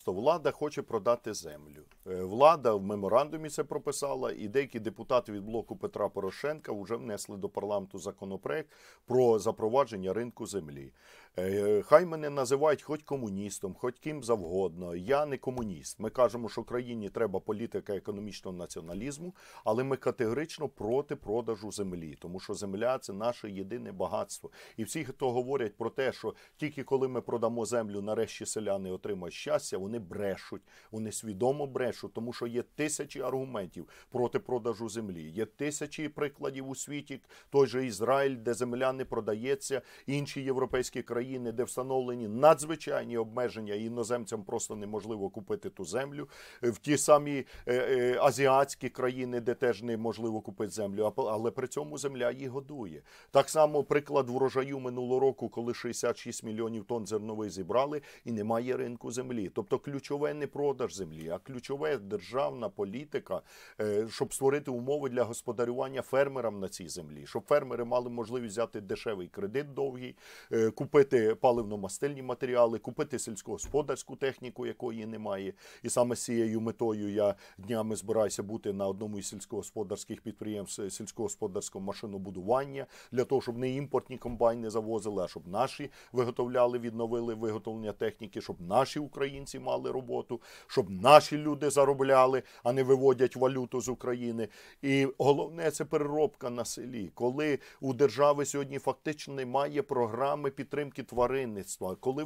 просто влада хоче продати землю. Влада в меморандумі це прописала, і деякі депутати від блоку Петра Порошенка вже внесли до парламенту законопроект про запровадження ринку землі. Хай мене називають хоч комуністом, хоч ким завгодно. Я не комуніст. Ми кажемо, що країні треба політика економічного націоналізму, але ми категорично проти продажу землі, тому що земля – це наше єдине багатство. І всі, хто говорять про те, що тільки коли ми продамо землю, нарешті селяни отримають щастя, вони брешуть, вони свідомо брешуть, тому що є тисячі аргументів проти продажу землі. Є тисячі прикладів у світі, той же Ізраїль, де земля не продається, інші європейські країни, де встановлені надзвичайні обмеження, і іноземцям просто неможливо купити ту землю. В ті самі азіатські країни, де теж неможливо купити землю, але при цьому земля їх годує. Так само приклад врожаю минулого року, коли 66 мільйонів тонн зернових зібрали і немає ринку землі. Тобто ключове не продаж землі, а ключове державна політика, щоб створити умови для господарювання фермерам на цій землі, щоб фермери мали можливість взяти дешевий кредит довгий, купити паливно-мастильні матеріали, купити сільськогосподарську техніку, якої немає. І саме з цією метою я днями збираюся бути на одному із сільськогосподарських підприємств сільськогосподарського машинобудування, для того, щоб не імпортні комбайни завозили, а щоб наші виготовляли, відновили виготовлення техніки, щоб наші українці мали роботу, щоб наші люди заробляли, а не виводять валюту з України. І головне – це переробка на селі. Коли у держави сьогодні фактично немає програми підтримки тваринництва, коли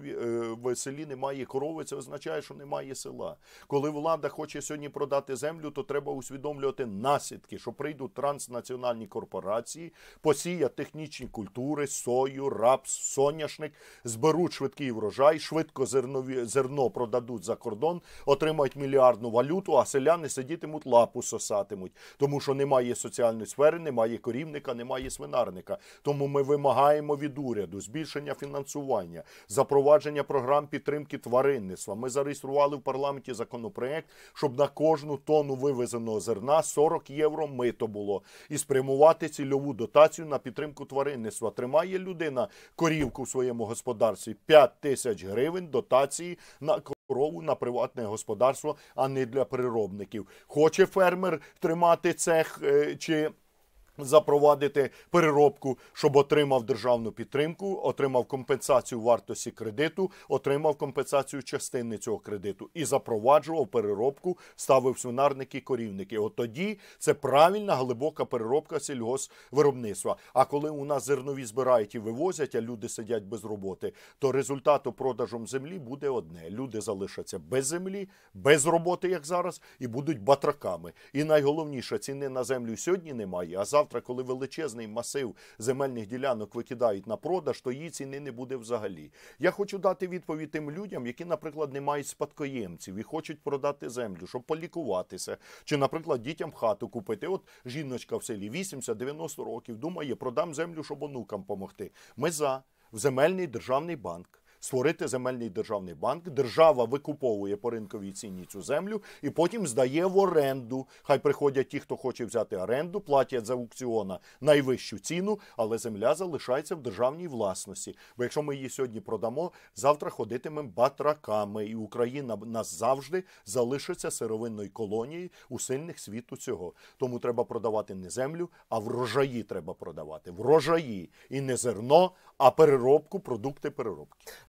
в селі немає корови, це означає, що немає села. Коли влада хоче сьогодні продати землю, то треба усвідомлювати наслідки, що прийдуть транснаціональні корпорації, посіять технічні культури, сою, рапс, соняшник, зберуть швидкий врожай, швидко зерно продадуть за кордон, отримають мільярдну валюту, а селяни сидітимуть, лапу сосатимуть. Тому що немає соціальної сфери, немає корівника, немає свинарника. Тому ми вимагаємо від уряду збільшення фінансування, запровадження програм підтримки тваринництва. Ми зареєстрували в парламенті законопроект, щоб на кожну тонну вивезеного зерна 40 євро мито було. І спрямувати цільову дотацію на підтримку тваринництва. Тримає людина корівку в своєму господарстві, 5 тисяч гривень дотації на корову, на приватне господарство, а не для переробників. Хоче фермер тримати цех чи запровадити переробку, щоб отримав державну підтримку, отримав компенсацію вартості кредиту, отримав компенсацію частини цього кредиту і запроваджував переробку, ставив свинарники і корівники. От тоді це правильна глибока переробка сільгоспвиробництва. А коли у нас зернові збирають і вивозять, а люди сидять без роботи, то результату продажем землі буде одне. Люди залишаться без землі, без роботи, як зараз, і будуть батраками. І найголовніше, ціни на землю сьогодні немає, а завтра, коли величезний масив земельних ділянок викидають на продаж, то її ціни не буде взагалі. Я хочу дати відповідь тим людям, які, наприклад, не мають спадкоємців і хочуть продати землю, щоб полікуватися, чи, наприклад, дітям хату купити. От жіночка в селі 80-90 років думає, продам землю, щоб онукам допомогти. Ми за в земельний державний банк. Створити земельний державний банк, держава викуповує по ринковій ціні цю землю і потім здає в оренду. Хай приходять ті, хто хоче взяти оренду, платять за аукціона найвищу ціну, але земля залишається в державній власності. Бо якщо ми її сьогодні продамо, завтра ходитимемо батраками, і Україна назавжди залишиться сировинною колонією у сильних світу цього. Тому треба продавати не землю, а врожаї треба продавати. Врожаї. І не зерно, а переробку, продукти переробки.